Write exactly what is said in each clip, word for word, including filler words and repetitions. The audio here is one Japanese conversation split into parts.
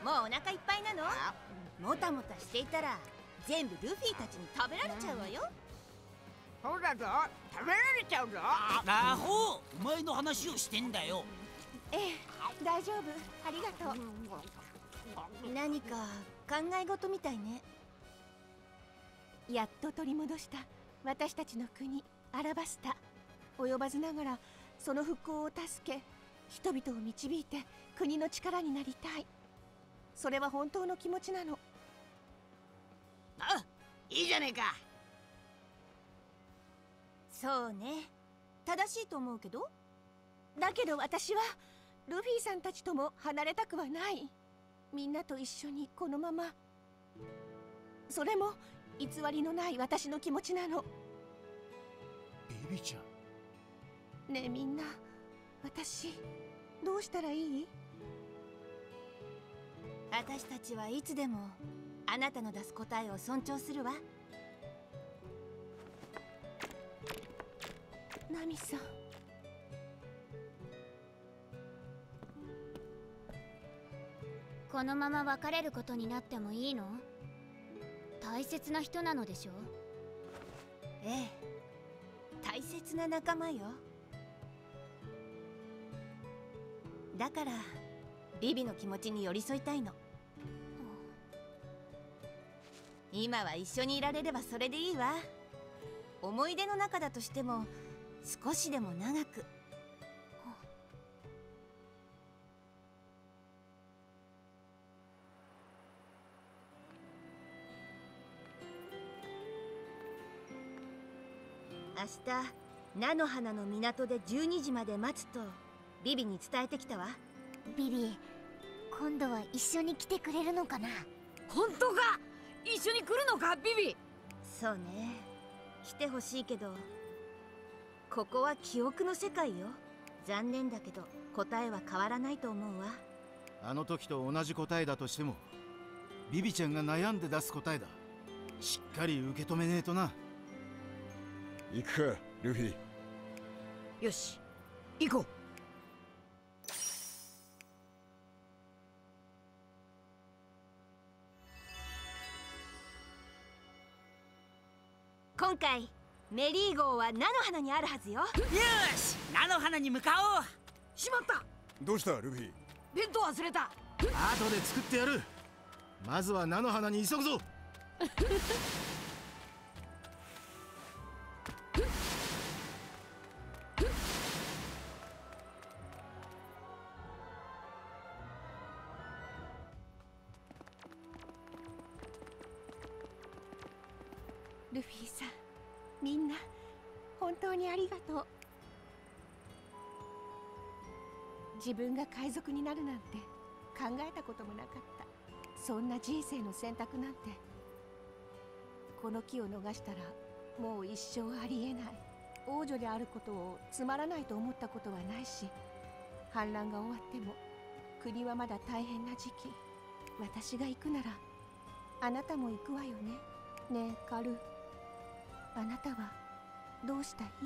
もうお腹いっぱいなの？もたもたしていたら全部ルフィたちに食べられちゃうわよ。 そうだぞ、食べられちゃうぞ。 ラホー、お前の話をしてんだよ。 ええ、大丈夫、ありがとう。何か考え事みたいね。やっと取り戻した私たちの国アラバスタ。及ばずながらその復興を助け、人々を導いて国の力になりたい。それは本当の気持ちなの。 あ、いいじゃねえか。 そうね、正しいと思うけど。だけど私はルフィさんたちとも離れたくはない。みんなと一緒にこのまま。それも偽りのない私の気持ちなの。 ビビちゃん。 ねえみんな、私どうしたらいい？私たちはいつでもあなたの出す答えを尊重するわ。ナミさん。 このまま別れることになってもいいの？大切な人なのでしょ？ ええ、大切な仲間よ。だからビビの気持ちに寄り添いたいの。今は一緒にいられればそれでいいわ。思い出の中だとしても少しでも長く。明日菜の花の港でじゅうにじまで待つとビビに伝えてきたわ。 ビビ、今度は一緒に来てくれるのかな？ 本当か？一緒に来るのか、ビビ？ そうね、来てほしいけどここは記憶の世界よ。残念だけど答えは変わらないと思うわ。 あの時と同じ答えだとしてもビビちゃんが悩んで出す答えだ。しっかり受け止めねえとな。 行くか、ルフィ。 よし、行こう。 今回メリー号は菜の花にあるはずよ。 よし、菜の花に向かおう。 しまった。 どうした、ルフィ？ 弁当忘れた。 後で作ってやる。まずは菜の花に急ぐぞ。 ルフィさん、みんな本当にありがとう。自分が海賊になるなんて考えたこともなかった。そんな人生の選択なんて。この木を逃したらもう一生ありえない。王女であることをつまらないと思ったことはないし、反乱が終わっても国はまだ大変な時期。私が行くならあなたも行くわよね。ねえカル、あなたはどうしたい？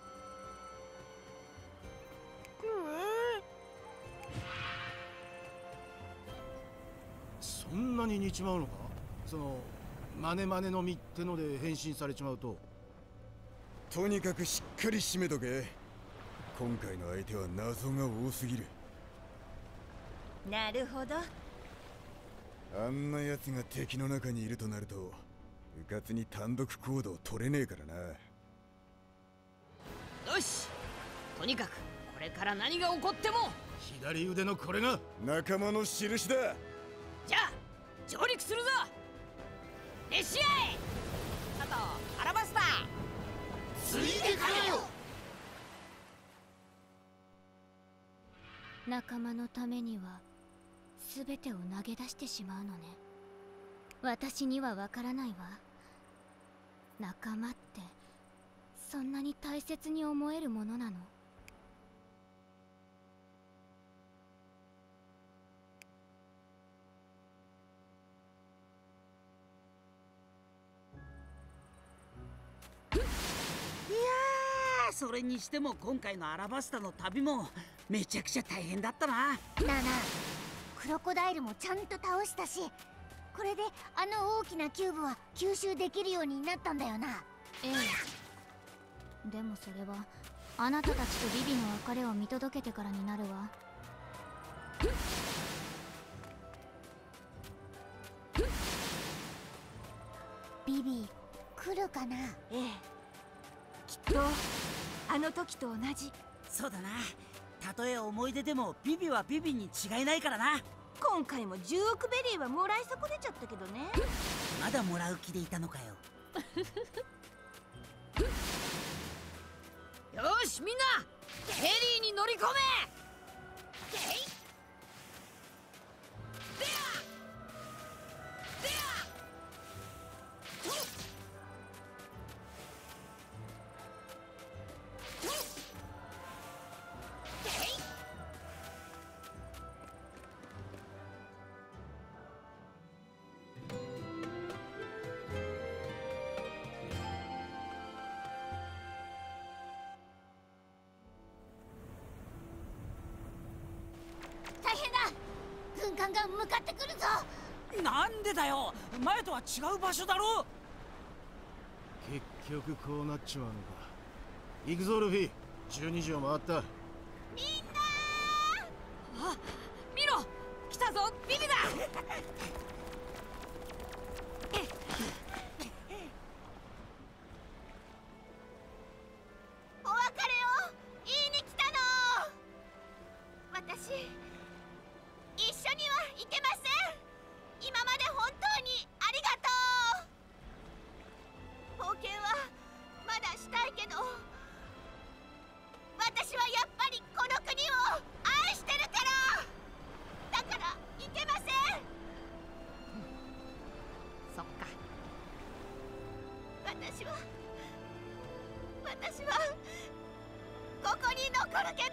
そんなに似ちまうのか？そのマネマネの実ってので変身されちまうと。 とにかくしっかり締めとけ。今回の相手は謎が多すぎる。 なるほど。 あんな奴が敵の中にいるとなるとうかつに単独行動取れねえからな。 よし、とにかくこれから何が起こっても左腕のこれが仲間の印だ。 じゃあ上陸するぞ。レシアイ。あとアラバスタ。 ついてくれよ。 仲間のためには全てを投げ出してしまうのね。私にはわからないわ。仲間ってそんなに大切に思えるものなの？ いやー、それにしても今回のアラバスタの旅もめちゃくちゃ大変だったな。 なあなあ、 クロコダイルもちゃんと倒したし、これであの大きなキューブは吸収できるようになったんだよな。 ええ、でもそれはあなたたちとビビの別れを見届けてからになるわ。 ビビ来るかな。 ええ、きっとあの時と同じ。 そうだな。たとえ思い出でもビビはビビに違いないからな。 今回もじゅうおくベリーはもらい損ねちゃったけどね。 まだもらう気でいたのかよ。 よしみんなヘリに乗り込め。 大変だ、軍艦が向かってくるぞ。 なんでだよ、前とは違う場所だろ。 結局こうなっちまうのか。行くぞルフィ、じゅうにじを回った。 みんなあ、見ろ来たぞビビだ。 お別れを言いに来たの。私一緒には行けません。今まで本当にありがとう。冒険はまだしたいけど、私はやっぱりこの国を愛してるから。だから行けません。 そっか。 私は私はここに残るけど、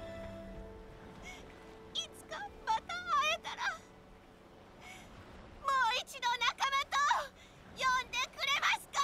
いつかまた会えたらもう一度仲間と呼んでくれますか。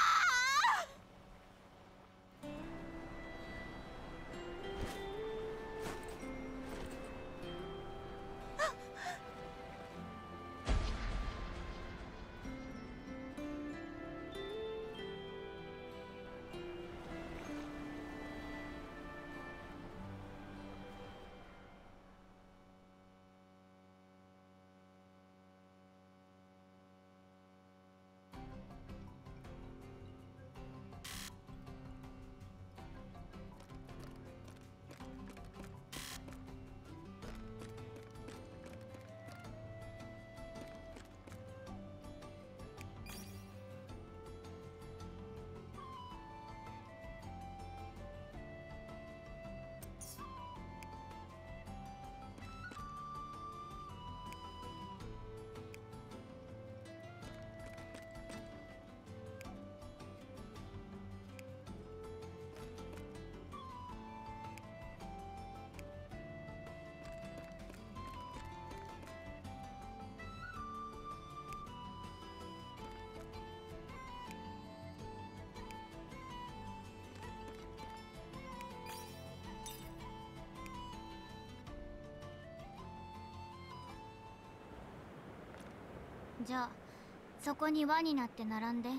じゃあそこに輪になって並んで。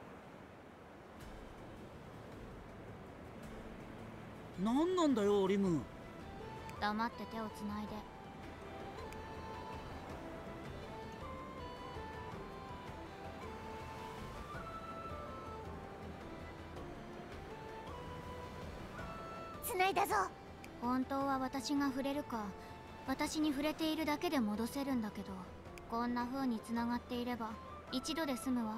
なんなんだよリム。 黙って手をつないで。 繋いだぞ。 本当は私が触れるか、私に触れているだけで戻せるんだけど、こんな風に繋がっていれば一度で済むわ。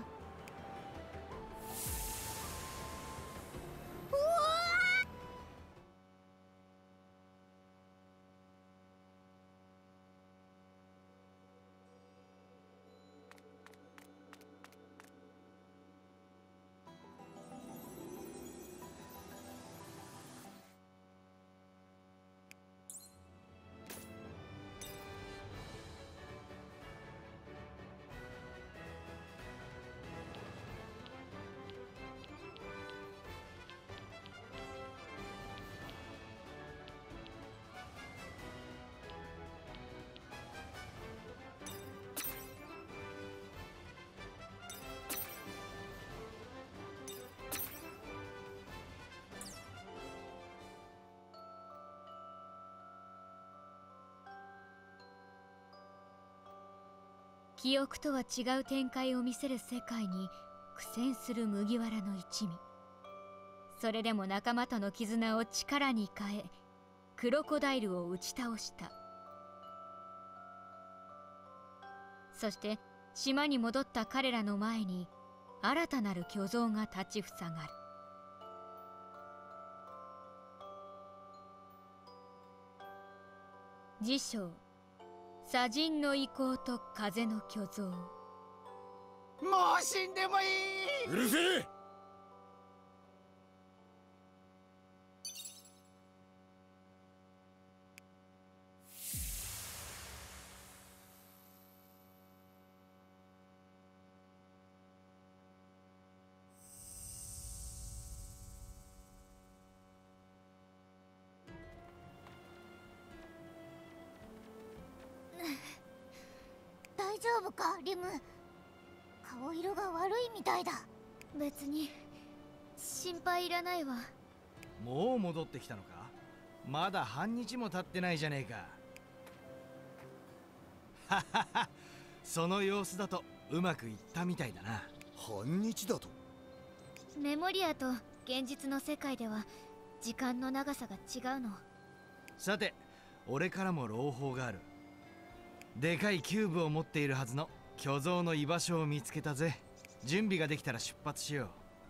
記憶とは違う展開を見せる世界に苦戦する麦わらの一味。それでも仲間との絆を力に変え、クロコダイルを打ち倒した。そして島に戻った彼らの前に新たなる巨像が立ちふさがる。自称砂人の意向と風の巨像。 もう死んでもいい。 うるせえ。 大丈夫かリム。顔色が悪いみたいだ。 別に心配いらないわ。 もう戻ってきたのか。まだ半日も経ってないじゃねえか。ははは。その様子だとうまくいったみたいだな。 半日だと。 メモリアと現実の世界では時間の長さが違うの。 さて、俺からも朗報がある。でかいキューブを持っているはずの巨像の居場所を見つけたぜ。準備ができたら出発しよ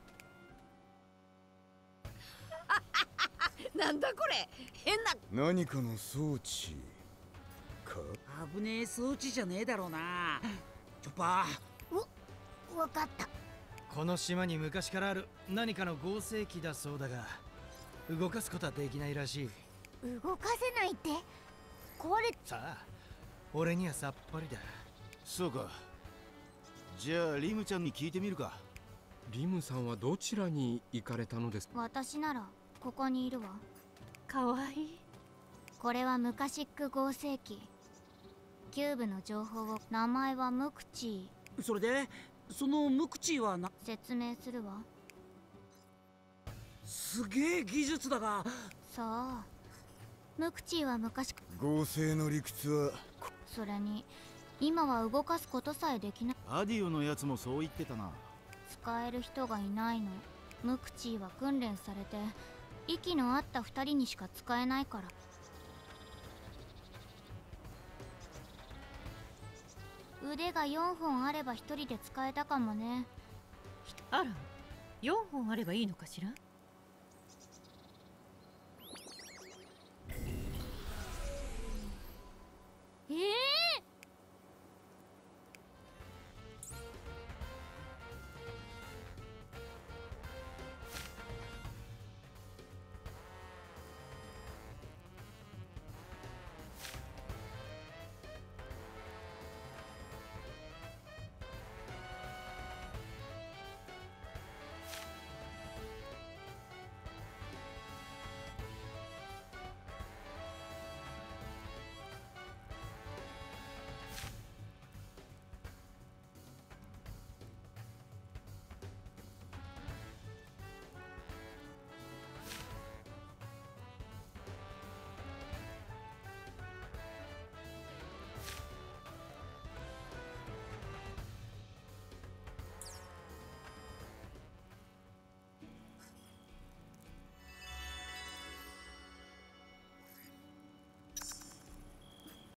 う。なんだこれ、変な。 何かの装置か。 危ねえ装置じゃねえだろうな。チョッパうわかった。 う。この島に昔からある何かの合成機だそうだが、動かすことはできないらしい。 動かせないって壊れ。 さあ、俺にはさっぱりだ。 そうか。じゃあリムちゃんに聞いてみるか。 リムさんはどちらに行かれたのですか？ 私ならここにいるわ。 かわいい。 これはムカシック合成機。キューブの情報を。名前はムクチー。それでそのムクチーはな。 説明するわ。 すげえ技術だが。 そう、ムクチーは昔。 合成の理屈は。 それに今は動かすことさえできない。 アディオのやつもそう言ってたな。 使える人がいないの。ムクチーは訓練されて息の合ったふたりにしか使えないから。腕がよんほんあればひとりで使えたかもね。 あら、よんほんあればいいのかしら。